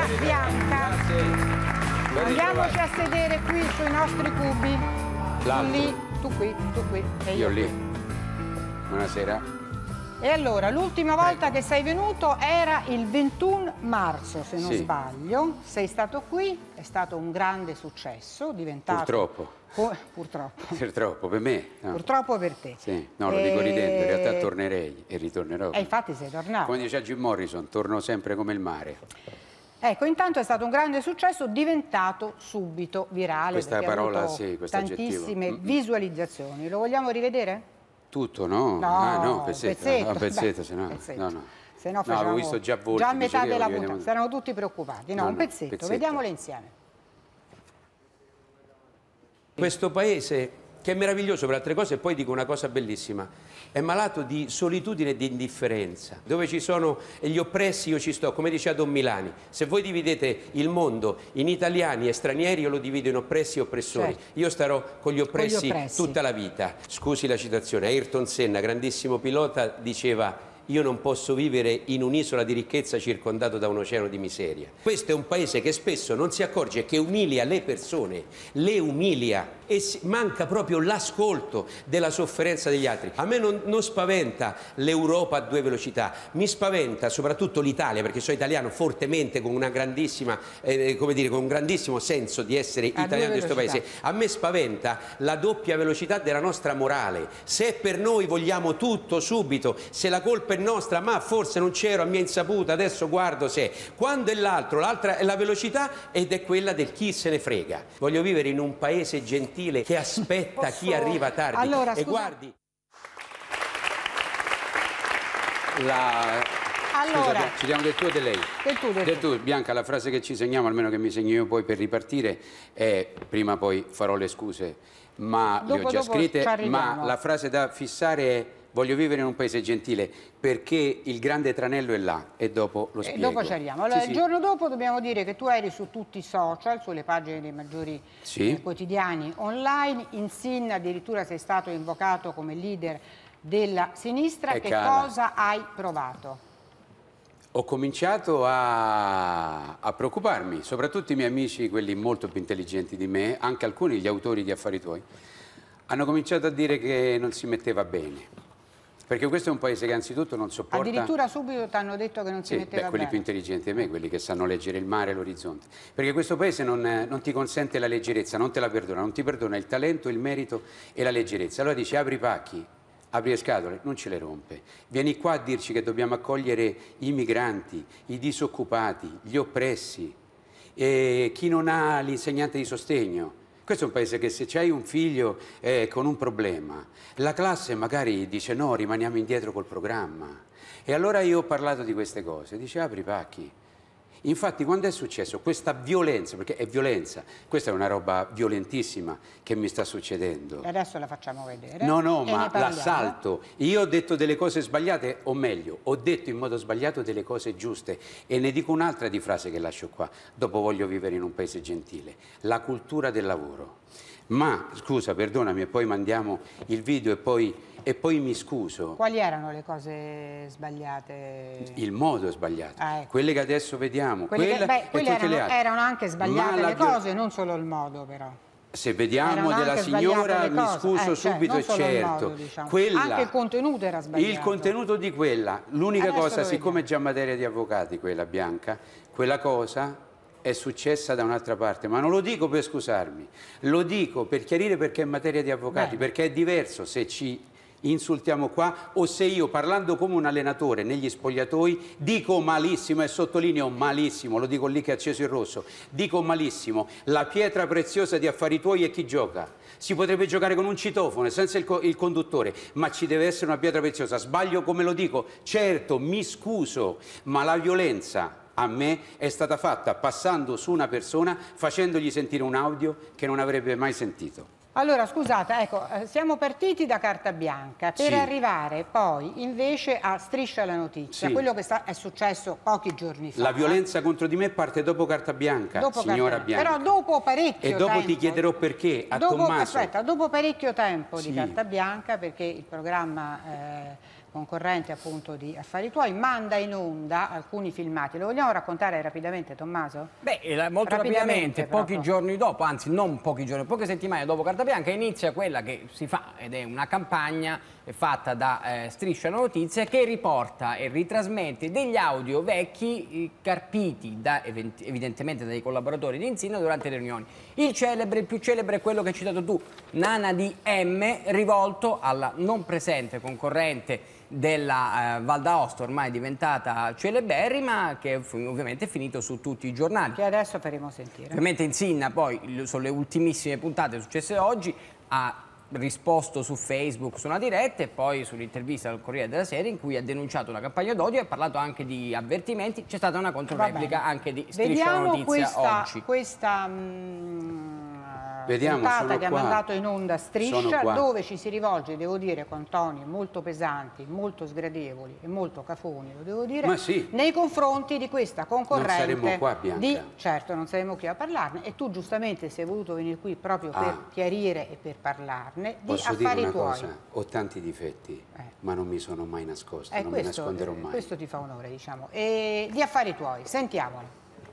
Bianca. Andiamoci a sedere qui sui nostri cubi. Tu lì, tu qui e io lì. Buonasera. E allora, l'ultima volta che sei venuto era il 21 marzo, se non sbaglio. Sei stato qui, è stato un grande successo, diventato... Purtroppo. Purtroppo. Purtroppo, per me. No. Purtroppo per te. Sì, no, lo dico ridendo, in realtà tornerei e ritornerò. E infatti sei tornato. Come dice Jim Morrison, torno sempre come il mare. Ecco, intanto è stato un grande successo, diventato subito virale. Questa parola, ha avuto sì, questo tantissime visualizzazioni. Lo vogliamo rivedere? Tutto, no? No, ah, no, pezzetto. un pezzetto, se no. pezzetto. No. Se no avevo visto già volti. Già a metà della puntata, saranno tutti preoccupati. No, un pezzetto, vediamole insieme. Questo paese, che è meraviglioso per altre cose, e poi dico una cosa bellissima, è malato di solitudine e di indifferenza. Dove ci sono gli oppressi io ci sto, come diceva Don Milani. Se voi dividete il mondo in italiani e stranieri, io lo divido in oppressi e oppressori. Certo. Io starò con gli oppressi tutta la vita. Scusi la citazione, Ayrton Senna, grandissimo pilota, diceva: io non posso vivere in un'isola di ricchezza circondato da un oceano di miseria. Questo è un paese che spesso non si accorge che umilia le persone, le umilia, e manca proprio l'ascolto della sofferenza degli altri. A me non spaventa l'Europa a due velocità, mi spaventa soprattutto l'Italia, perché sono italiano fortemente, con una grandissima, come dire, con un grandissimo senso di essere italiano di questo paese. A me spaventa la doppia velocità della nostra morale. Se per noi vogliamo tutto subito, se la colpa è nostra, ma forse non c'ero a mia insaputa, adesso guardo se. Quando è l'altra è la velocità ed è quella del chi se ne frega. Voglio vivere in un paese gentile che aspetta chi arriva tardi. Allora, e guardi. Allora, scusa, ci diamo del tu o del lei? Del tu. Bianca, la frase che ci segniamo, almeno che mi segno io poi per ripartire, è, prima poi farò le scuse, ma le ho già scritte, ma la frase da fissare è: voglio vivere in un paese gentile, perché il grande tranello è là, e dopo lo spiego. Dopo ci arriviamo. Allora, il giorno dopo dobbiamo dire che tu eri su tutti i social, sulle pagine dei maggiori quotidiani online. In SIN addirittura sei stato invocato come leader della sinistra. Che cosa hai provato? Ho cominciato a preoccuparmi, soprattutto i miei amici, quelli molto più intelligenti di me, anche alcuni, gli autori di Affari Tuoi, hanno cominciato a dire che non si metteva bene. Perché questo è un paese che anzitutto non sopporta... Addirittura subito ti hanno detto che non si metteva bene. Quelli più intelligenti di me, quelli che sanno leggere il mare e l'orizzonte. Perché questo paese non ti consente la leggerezza, non te la perdona, non ti perdona il talento, il merito e la leggerezza. Allora dice: apri i pacchi, apri le scatole, non ce le rompe. Vieni qua a dirci che dobbiamo accogliere i migranti, i disoccupati, gli oppressi, chi non ha l'insegnante di sostegno. Questo è un paese che se c'hai un figlio con un problema, la classe magari dice no, rimaniamo indietro col programma. E allora io ho parlato di queste cose, dice apri i pacchi. Infatti quando è successo questa violenza, perché è violenza, questa è una roba violentissima che mi sta succedendo. E adesso la facciamo vedere. No, ma l'assalto. Io ho detto delle cose sbagliate, o meglio, ho detto in modo sbagliato delle cose giuste. E ne dico un'altra di frase che lascio qua. Dopo voglio vivere in un paese gentile. La cultura del lavoro. Ma, scusa, perdonami, e poi mandiamo il video e poi mi scuso. Quali erano le cose sbagliate? Il modo è sbagliato. Ecco. Quelle che adesso vediamo. Quelle erano anche sbagliate le cose, non solo il modo però. Se vediamo della signora mi scuso subito, e certo. Modo, diciamo. Anche il contenuto era sbagliato. Il contenuto di quella. L'unica cosa, siccome è già materia di avvocati quella, Bianca, quella cosa è successa da un'altra parte, ma non lo dico per scusarmi, lo dico per chiarire, perché è materia di avvocati, perché è diverso se ci insultiamo qua o se io, parlando come un allenatore negli spogliatoi, dico malissimo, e sottolineo malissimo, lo dico lì che ha acceso il rosso, dico malissimo, la pietra preziosa di Affari Tuoi è chi gioca. Si potrebbe giocare con un citofono senza il conduttore, ma ci deve essere una pietra preziosa. Sbaglio come lo dico? Certo, mi scuso, ma la violenza a me è stata fatta passando su una persona, facendogli sentire un audio che non avrebbe mai sentito. Allora, scusate, ecco, siamo partiti da Carta Bianca per arrivare poi invece a Striscia la Notizia, quello che è successo pochi giorni fa. La violenza contro di me parte dopo Carta Bianca, signora Bianca. Però dopo parecchio tempo. E dopo ti chiederò perché, Tommaso. Aspetta, dopo parecchio tempo di Carta Bianca, perché il programma concorrente appunto di Affari Tuoi, manda in onda alcuni filmati. Lo vogliamo raccontare rapidamente, Tommaso? Beh, molto rapidamente pochi giorni dopo, anzi non pochi giorni, poche settimane dopo Carta Bianca, inizia quella che si fa, ed è una campagna fatta da Striscia la Notizia, che riporta e ritrasmette degli audio vecchi carpiti evidentemente dai collaboratori di Insinna durante le riunioni. Il più celebre è quello che hai citato tu, Nana di M, rivolto alla non presente concorrente della Val d'Aosta, ormai diventata celeberrima, che ovviamente è finito su tutti i giornali. Che adesso faremo sentire. Ovviamente Insinna poi, sono le ultimissime puntate successe oggi, ha risposto su Facebook su una diretta e poi sull'intervista al Corriere della Sera in cui ha denunciato una campagna d'odio e ha parlato anche di avvertimenti. C'è stata una controreplica anche di Striscia la Notizia oggi. Questa puntata che ha mandato in onda Striscia, dove ci si rivolge, devo dire, con toni molto pesanti, molto sgradevoli e molto cafoni, lo devo dire, nei confronti di questa concorrente. Non saremo qua, Bianca. Certo, non saremo qui a parlarne, e tu giustamente sei voluto venire qui proprio per chiarire e per parlarne di Posso Affari dire una Tuoi. cosa? Ho tanti difetti, ma non mi sono mai nascosto, non mi nasconderò mai. Questo ti fa onore, diciamo. E di Affari Tuoi, sentiamolo.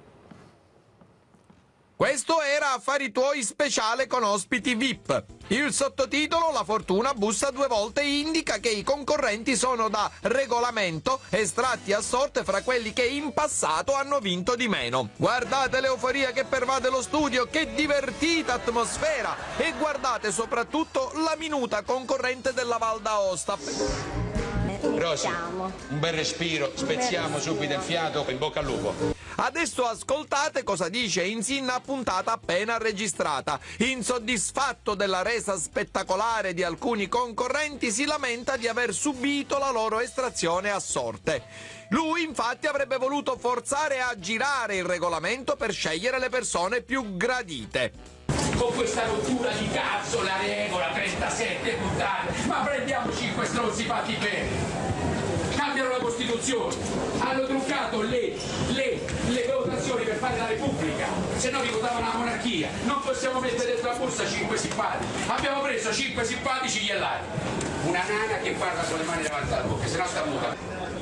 Questo era Affari Tuoi speciale con ospiti VIP. Il sottotitolo "La fortuna bussa 2 volte" indica che i concorrenti sono da regolamento estratti a sorte fra quelli che in passato hanno vinto di meno. Guardate l'euforia che pervade lo studio, che divertita atmosfera, e guardate soprattutto la minuta concorrente della Val d'Aosta. Rosy, un bel respiro, spezziamo subito il fiato, in bocca al lupo. Adesso ascoltate cosa dice Insinna a puntata appena registrata. Insoddisfatto della resa spettacolare di alcuni concorrenti, si lamenta di aver subito la loro estrazione a sorte. Lui infatti avrebbe voluto forzare a girare il regolamento per scegliere le persone più gradite. Con questa rottura di cazzo, la regola 37 puntate, ma prendiamo 5 stronzi fatti bene. Cambiano la Costituzione, hanno truccato le votazioni per fare la Repubblica, se no vi votavano la monarchia. Non possiamo mettere dentro la borsa 5 simpatici, abbiamo preso 5 simpatici iellati. Una nana che parla con le mani davanti alla bocca, se no sta muta.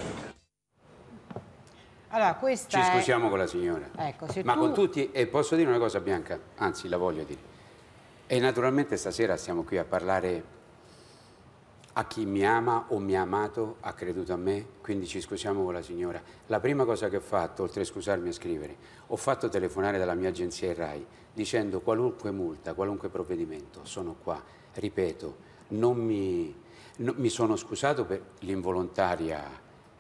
Allora, ci scusiamo con la signora, ma con tutti, e posso dire una cosa, Bianca, anzi la voglio dire, e naturalmente stasera stiamo qui a parlare a chi mi ama o mi ha amato, ha creduto a me, quindi ci scusiamo con la signora. La prima cosa che ho fatto, oltre a scusarmi e scrivere, ho fatto telefonare dalla mia agenzia RAI dicendo: qualunque multa, qualunque provvedimento, sono qua. Ripeto, mi sono scusato per l'involontario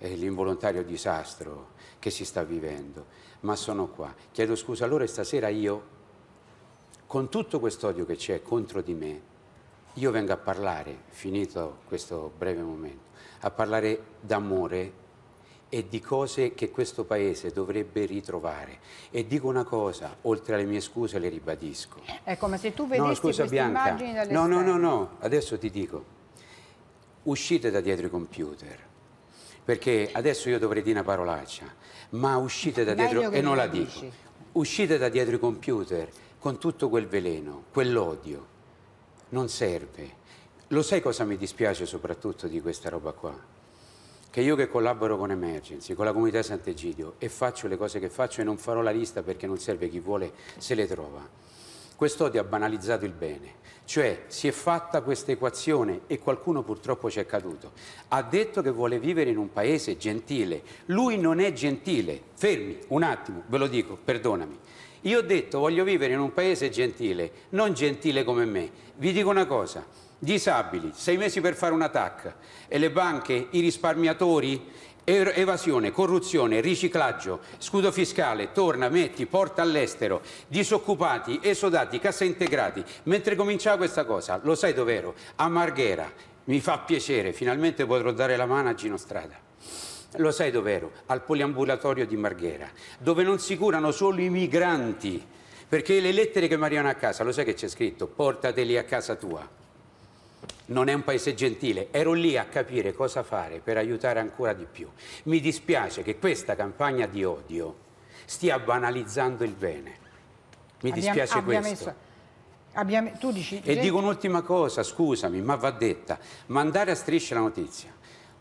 disastro che si sta vivendo, ma sono qua. Chiedo scusa a loro, e stasera io, con tutto quest'odio che c'è contro di me, io vengo a parlare, finito questo breve momento, a parlare d'amore e di cose che questo Paese dovrebbe ritrovare. E dico una cosa, oltre alle mie scuse le ribadisco. È come se tu vedessi queste immagini dall'esterno. No, adesso ti dico, uscite da dietro i computer, perché adesso io dovrei dire una parolaccia, ma uscite da dietro, e non la dico, uscite da dietro i computer con tutto quel veleno, quell'odio. Non serve. Lo sai cosa mi dispiace soprattutto di questa roba qua? Che io che collaboro con Emergency, con la comunità Sant'Egidio, e faccio le cose che faccio, e non farò la lista perché non serve, chi vuole se le trova. Quest'odio ha banalizzato il bene, cioè si è fatta questa equazione e qualcuno purtroppo ci è caduto. Ha detto che vuole vivere in un paese gentile. Lui non è gentile. Fermi, un attimo, ve lo dico, perdonami. Io ho detto voglio vivere in un paese gentile, non gentile come me. Vi dico una cosa, disabili, 6 mesi per fare una TAC, e le banche, i risparmiatori, evasione, corruzione, riciclaggio, scudo fiscale, torna, metti, porta all'estero, disoccupati, esodati, cassa integrati. Mentre cominciava questa cosa, lo sai dov'ero? A Marghera. Mi fa piacere, finalmente potrò dare la mano a Gino Strada. Lo sai dov'ero? Al poliambulatorio di Marghera, dove non si curano solo i migranti, perché le lettere che mi arrivano a casa, lo sai che c'è scritto? Portateli a casa tua. Non è un paese gentile. Ero lì a capire cosa fare per aiutare ancora di più. Mi dispiace che questa campagna di odio stia banalizzando il bene. Mi dispiace questo. Tu dici, e dico un'ultima cosa, scusami, ma va detta. Mandare a Striscia la Notizia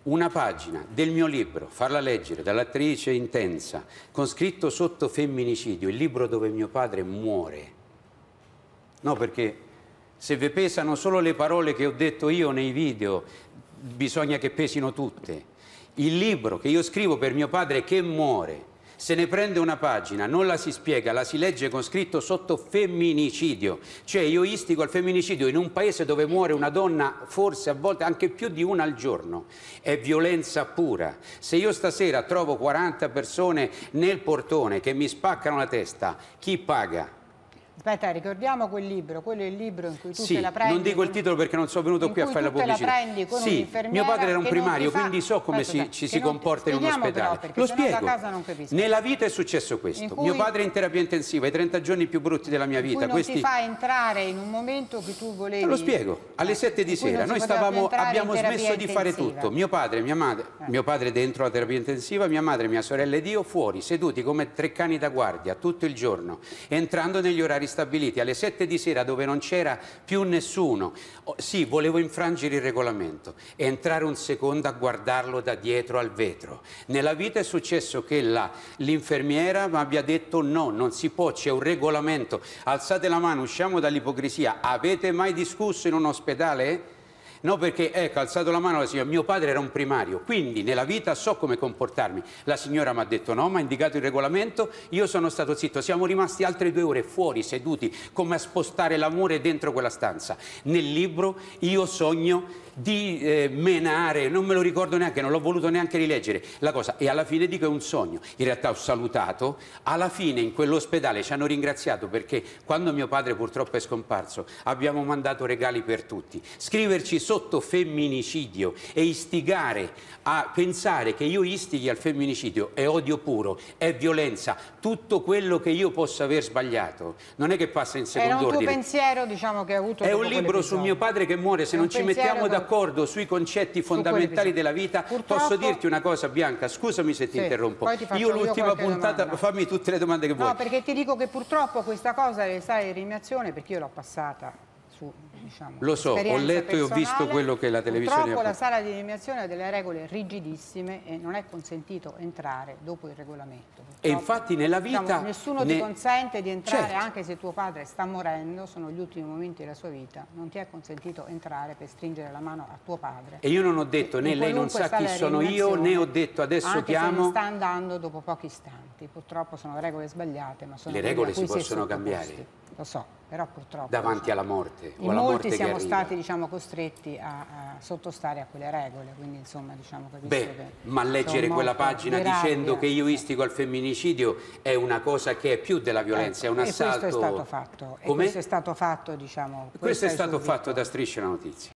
una pagina del mio libro, farla leggere dall'attrice Intensa, con scritto sotto femminicidio, il libro dove mio padre muore. No, perché se vi pesano solo le parole che ho detto io nei video, bisogna che pesino tutte. Il libro che io scrivo per mio padre che muore, se ne prende una pagina, non la si spiega, la si legge con scritto sotto femminicidio. Cioè io istigo al femminicidio in un paese dove muore una donna, forse a volte anche più di una al giorno. È violenza pura. Se io stasera trovo 40 persone nel portone che mi spaccano la testa, chi paga? Aspetta, ricordiamo quel libro, quello è il libro in cui tu te la prendi. Non dico il titolo perché non sono venuto qui a fare la pubblicità. La prendi con mio padre era un primario, quindi so come ci si comporta in un ospedale. Lo spiego. Nella vita è successo questo. Mio padre è in terapia intensiva, i 30 giorni più brutti della mia vita. Non ti fa entrare in un momento che tu volevi. Te lo spiego. Alle 7 di sera noi abbiamo smesso di fare tutto. Mio padre e mia madre, mio padre dentro la terapia intensiva, mia madre, mia sorella ed io fuori, seduti come 3 cani da guardia tutto il giorno, entrando negli orari stabiliti alle 7 di sera dove non c'era più nessuno. Sì, volevo infrangere il regolamento e entrare un secondo a guardarlo da dietro al vetro. Nella vita è successo che l'infermiera mi abbia detto no, non si può, c'è un regolamento. Alzate la mano, usciamo dall'ipocrisia. Avete mai discusso in un ospedale? No, perché ecco, ha alzato la mano la signora, mio padre era un primario, quindi nella vita so come comportarmi. La signora mi ha detto no, mi ha indicato il regolamento, io sono stato zitto, siamo rimasti altre 2 ore fuori, seduti, come a spostare l'amore dentro quella stanza. Nel libro io sogno di menare, non me lo ricordo neanche, non l'ho voluto neanche rileggere la cosa, e alla fine dico è un sogno. In realtà ho salutato, alla fine in quell'ospedale ci hanno ringraziato perché quando mio padre purtroppo è scomparso abbiamo mandato regali per tutti. Scriverci sotto femminicidio e istigare a pensare che io istighi al femminicidio è odio puro, è violenza, tutto quello che io possa aver sbagliato non è che passa in secondo ordine. Era un tuo pensiero, diciamo, che ha avuto. È un libro su mio padre che muore, se non ci mettiamo d'accordo sui concetti fondamentali della vita. Posso dirti una cosa, Bianca, scusami se ti interrompo, io l'ultima puntata, fammi tutte le domande che vuoi. No, perché ti dico che purtroppo questa cosa delle sale di eliminazione, perché io l'ho passata su, diciamo, lo so, ho letto e ho visto quello che la televisione purtroppo la sala di eliminazione ha delle regole rigidissime e non è consentito entrare dopo il regolamento. E infatti nella vita diciamo, nessuno ti consente di entrare, anche se tuo padre sta morendo, sono gli ultimi momenti della sua vita, non ti è consentito entrare per stringere la mano a tuo padre. E io non ho detto né lei non sa chi sono io, né ho detto adesso chiamo. Anche se sta andando dopo pochi istanti, purtroppo sono regole sbagliate, ma sono le regole si possono cambiare. Lo so, però purtroppo davanti alla morte o alla molti morte siamo che stati, diciamo, costretti a sottostare a quelle regole, quindi insomma, diciamo, ma leggere quella pagina dicendo che io istigo al femminicidio è una cosa che è più della violenza, è un assalto. E questo è stato fatto. E questo è stato fatto, diciamo. Questo è stato fatto da Striscia la Notizia.